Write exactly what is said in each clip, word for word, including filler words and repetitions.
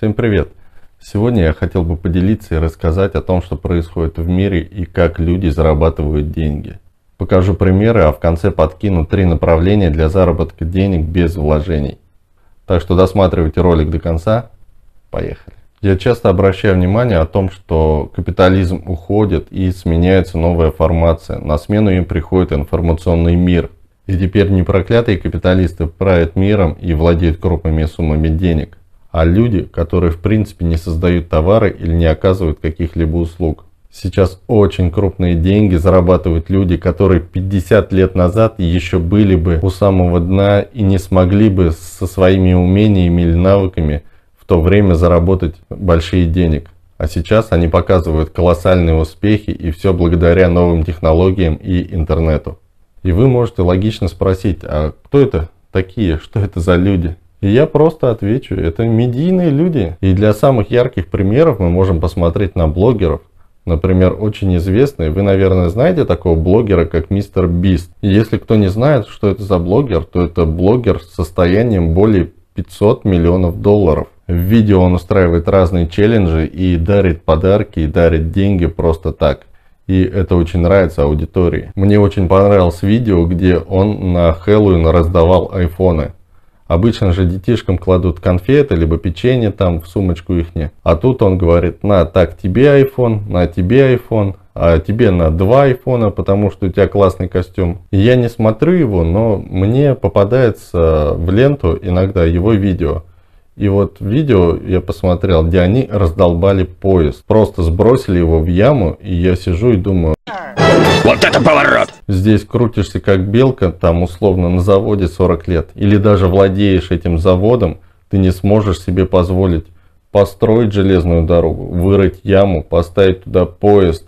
Всем привет! Сегодня я хотел бы поделиться и рассказать о том, что происходит в мире и как люди зарабатывают деньги. Покажу примеры, а в конце подкину три направления для заработка денег без вложений. Так что досматривайте ролик до конца. Поехали! Я часто обращаю внимание о том, что капитализм уходит и сменяется новая формация. На смену им приходит информационный мир. И теперь не проклятые капиталисты правят миром и владеют крупными суммами денег, а люди, которые в принципе не создают товары или не оказывают каких-либо услуг. Сейчас очень крупные деньги зарабатывают люди, которые пятьдесят лет назад еще были бы у самого дна и не смогли бы со своими умениями или навыками в то время заработать большие денег. А сейчас они показывают колоссальные успехи, и все благодаря новым технологиям и интернету. И вы можете логично спросить, а кто это такие, что это за люди? И я просто отвечу, это медийные люди. И для самых ярких примеров мы можем посмотреть на блогеров. Например, очень известный, вы, наверное, знаете такого блогера, как мистер Бист. И если кто не знает, что это за блогер, то это блогер с состоянием более пятисот миллионов долларов. В видео он устраивает разные челленджи и дарит подарки, и дарит деньги просто так. И это очень нравится аудитории. Мне очень понравилось видео, где он на Хэллоуин раздавал айфоны. Обычно же детишкам кладут конфеты, либо печенье там в сумочку ихне. А тут он говорит, на, так, тебе айфон, на, тебе айфон, а тебе на два айфона, потому что у тебя классный костюм. И я не смотрю его, но мне попадается в ленту иногда его видео. И вот видео я посмотрел, где они раздолбали поезд. Просто сбросили его в яму, и я сижу и думаю... Вот это поворот! Здесь крутишься как белка, там условно на заводе сорок лет. Или даже владеешь этим заводом, ты не сможешь себе позволить построить железную дорогу, вырыть яму, поставить туда поезд,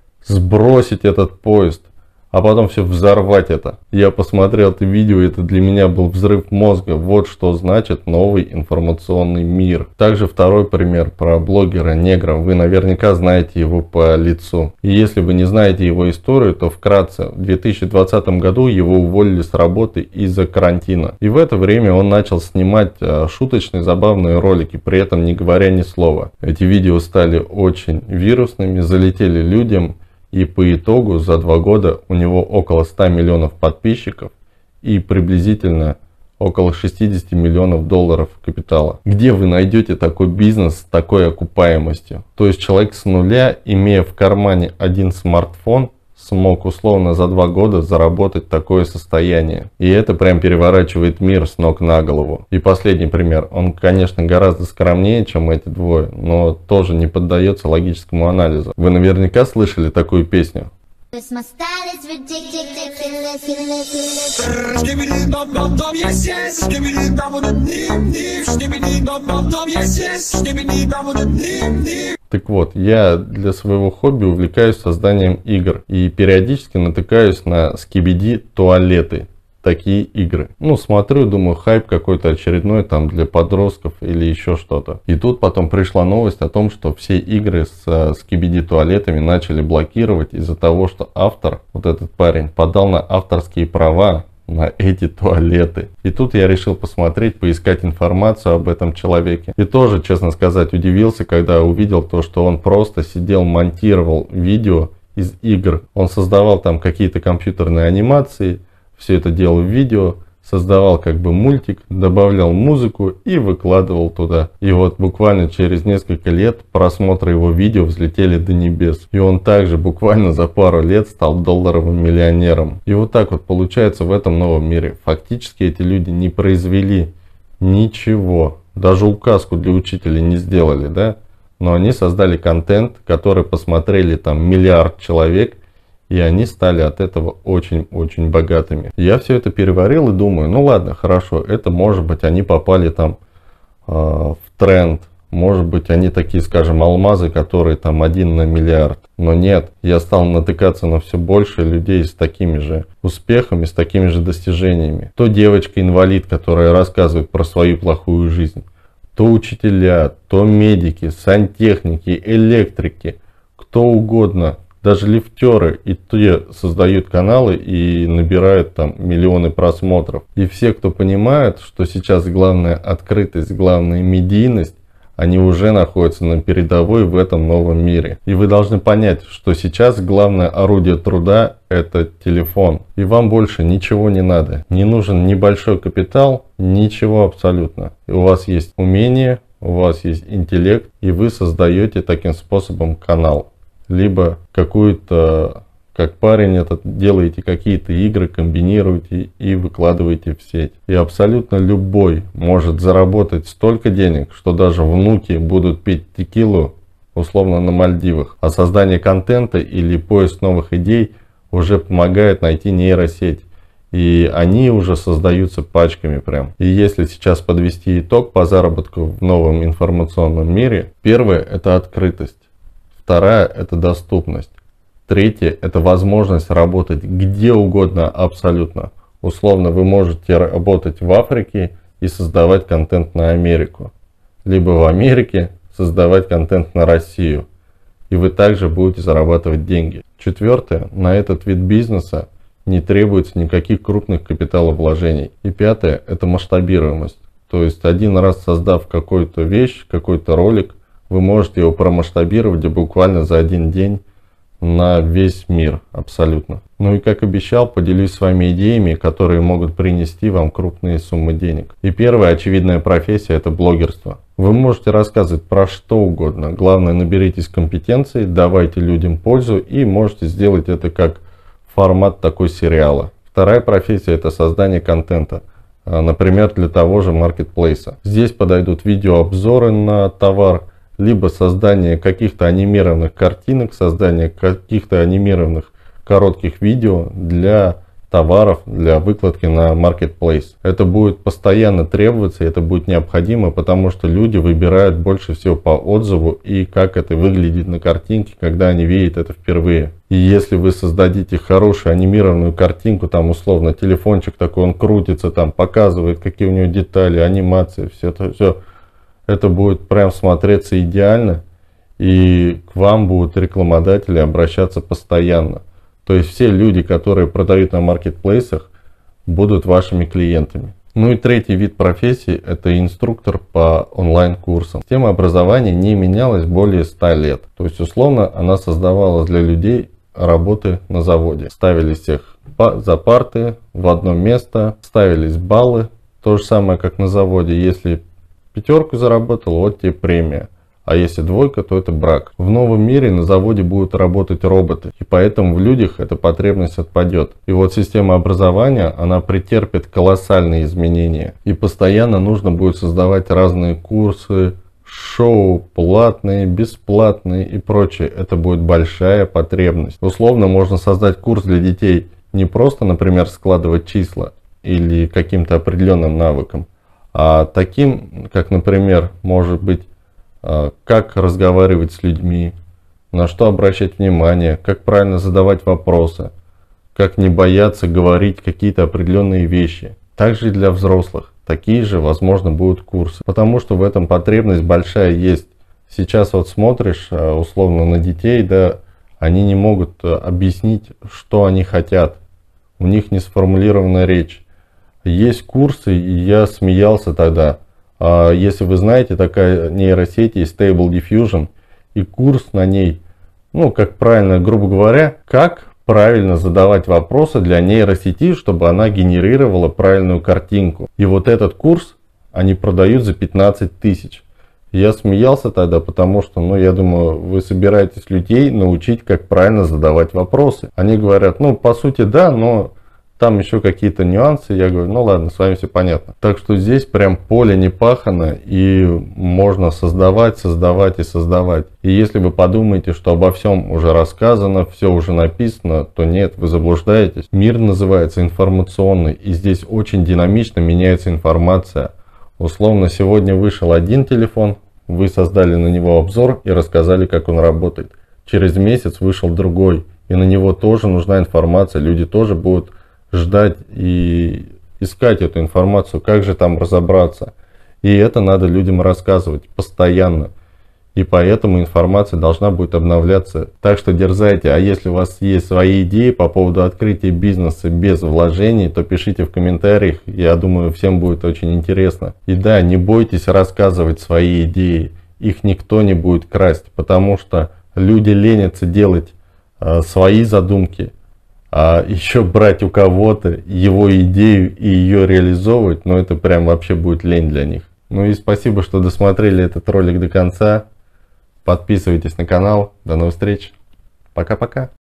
сбросить этот поезд, а потом все взорвать это. Я посмотрел это видео, это для меня был взрыв мозга. Вот что значит новый информационный мир. Также второй пример про блогера негра. Вы наверняка знаете его по лицу. И если вы не знаете его историю, то вкратце. В две тысячи двадцатом году его уволили с работы из-за карантина. И в это время он начал снимать шуточные, забавные ролики, при этом не говоря ни слова. Эти видео стали очень вирусными, залетели людям. И по итогу за два года у него около ста миллионов подписчиков и приблизительно около шестидесяти миллионов долларов капитала. Где вы найдете такой бизнес с такой окупаемостью? То есть человек с нуля, имея в кармане один смартфон, смог условно за два года заработать такое состояние. И это прям переворачивает мир с ног на голову. И последний пример. Он, конечно, гораздо скромнее, чем эти двое, но тоже не поддается логическому анализу. Вы наверняка слышали такую песню. Так вот, я для своего хобби увлекаюсь созданием игр и периодически натыкаюсь на скибиди туалеты. Такие игры. Ну, смотрю, думаю, хайп какой-то очередной там для подростков или еще что-то. И тут потом пришла новость о том, что все игры с скибиди туалетами начали блокировать из-за того, что автор, вот этот парень, подал на авторские права на эти туалеты. И тут я решил посмотреть, поискать информацию об этом человеке. И тоже, честно сказать, удивился, когда увидел то, что он просто сидел, монтировал видео из игр. Он создавал там какие-то компьютерные анимации, все это делал в видео, создавал как бы мультик, добавлял музыку и выкладывал туда. И вот буквально через несколько лет просмотры его видео взлетели до небес. И он также буквально за пару лет стал долларовым миллионером. И вот так вот получается в этом новом мире. Фактически эти люди не произвели ничего. Даже указку для учителя не сделали, да? Но они создали контент, который посмотрели там миллиард человек. И они стали от этого очень-очень богатыми. Я все это переварил и думаю, ну ладно, хорошо, это может быть они попали там э, в тренд. Может быть они такие, скажем, алмазы, которые там один на миллиард. Но нет, я стал натыкаться на все больше людей с такими же успехами, с такими же достижениями. То девочка-инвалид, которая рассказывает про свою плохую жизнь. То учителя, то медики, сантехники, электрики, кто угодно. Даже лифтеры и те создают каналы и набирают там миллионы просмотров. И все, кто понимает, что сейчас главная открытость, главная медийность, Они уже находятся на передовой в этом новом мире. И вы должны понять, что сейчас главное орудие труда – это телефон. И вам больше ничего не надо. Не нужен небольшой капитал, ничего абсолютно. И у вас есть умение, у вас есть интеллект, и вы создаете таким способом канал. Либо какую-то, как парень этот, делаете какие-то игры, комбинируете и выкладываете в сеть. И абсолютно любой может заработать столько денег, что даже внуки будут пить текилу условно на Мальдивах. А создание контента или поиск новых идей уже помогает найти нейросеть. И они уже создаются пачками прям. И если сейчас подвести итог по заработку в новом информационном мире, первое – это открытость. Вторая – это доступность. Третье – это возможность работать где угодно абсолютно. Условно вы можете работать в Африке и создавать контент на Америку. Либо в Америке создавать контент на Россию. И вы также будете зарабатывать деньги. Четвертое – на этот вид бизнеса не требуется никаких крупных капиталовложений. И пятое – это масштабируемость. То есть один раз создав какую-то вещь, какой-то ролик, вы можете его промасштабировать буквально за один день на весь мир абсолютно. Ну и как обещал, поделюсь своими идеями, которые могут принести вам крупные суммы денег. И первая очевидная профессия – это блогерство. Вы можете рассказывать про что угодно. Главное, наберитесь компетенций, давайте людям пользу и можете сделать это как формат такой сериала. Вторая профессия – это создание контента. Например, для того же маркетплейса. Здесь подойдут видеообзоры на товар, либо создание каких-то анимированных картинок, создание каких-то анимированных коротких видео для товаров, для выкладки на маркетплейс. Это будет постоянно требоваться, это будет необходимо, потому что люди выбирают больше всего по отзыву и как это выглядит на картинке, когда они видят это впервые. И если вы создадите хорошую анимированную картинку, там условно телефончик такой, он крутится, там показывает, какие у него детали, анимации, все это, все. Это будет прям смотреться идеально, и к вам будут рекламодатели обращаться постоянно. То есть все люди, которые продают на маркетплейсах, будут вашими клиентами. Ну и третий вид профессии – это инструктор по онлайн-курсам. Тема образования не менялась более ста лет. То есть условно она создавалась для людей работы на заводе. Ставились всех за парты в одно место, ставились баллы. То же самое, как на заводе. Если пятерку заработал, вот тебе премия. А если двойка, то это брак. В новом мире на заводе будут работать роботы. И поэтому в людях эта потребность отпадет. И вот система образования, она претерпит колоссальные изменения. И постоянно нужно будет создавать разные курсы, шоу, платные, бесплатные и прочее. Это будет большая потребность. Условно можно создать курс для детей не просто, например, складывать числа или каким-то определенным навыкам, а таким, как, например, может быть, как разговаривать с людьми, на что обращать внимание, как правильно задавать вопросы, как не бояться говорить какие-то определенные вещи. Также и для взрослых такие же, возможно, будут курсы, потому что в этом потребность большая есть. Сейчас вот смотришь условно на детей, да, они не могут объяснить, что они хотят, у них не сформулирована речь. Есть курсы, и я смеялся тогда. Если вы знаете, такая нейросеть есть Stable Diffusion, и курс на ней, ну, как правильно, грубо говоря, как правильно задавать вопросы для нейросети, чтобы она генерировала правильную картинку. И вот этот курс они продают за пятнадцать тысяч. Я смеялся тогда, потому что, ну, я думаю, вы собираетесь людей научить, как правильно задавать вопросы. Они говорят, ну, по сути, да, но там еще какие-то нюансы. Я говорю, ну ладно, с вами все понятно. Так что здесь прям поле не пахано, и можно создавать, создавать и создавать. И если вы подумаете, что обо всем уже рассказано, все уже написано, то нет, вы заблуждаетесь. Мир называется информационный, и здесь очень динамично меняется информация. Условно, сегодня вышел один телефон, вы создали на него обзор и рассказали, как он работает. Через месяц вышел другой, и на него тоже нужна информация, люди тоже будут ждать и искать эту информацию, как же там разобраться. И это надо людям рассказывать постоянно. И поэтому информация должна будет обновляться. Так что дерзайте. А если у вас есть свои идеи по поводу открытия бизнеса без вложений, то пишите в комментариях. Я думаю, всем будет очень интересно. И да, не бойтесь рассказывать свои идеи. их никто не будет красть, потому что люди ленятся делать э, свои задумки, а еще брать у кого-то его идею и ее реализовывать, ну это прям вообще будет лень для них. Ну и спасибо, что досмотрели этот ролик до конца. Подписывайтесь на канал. До новых встреч. Пока-пока.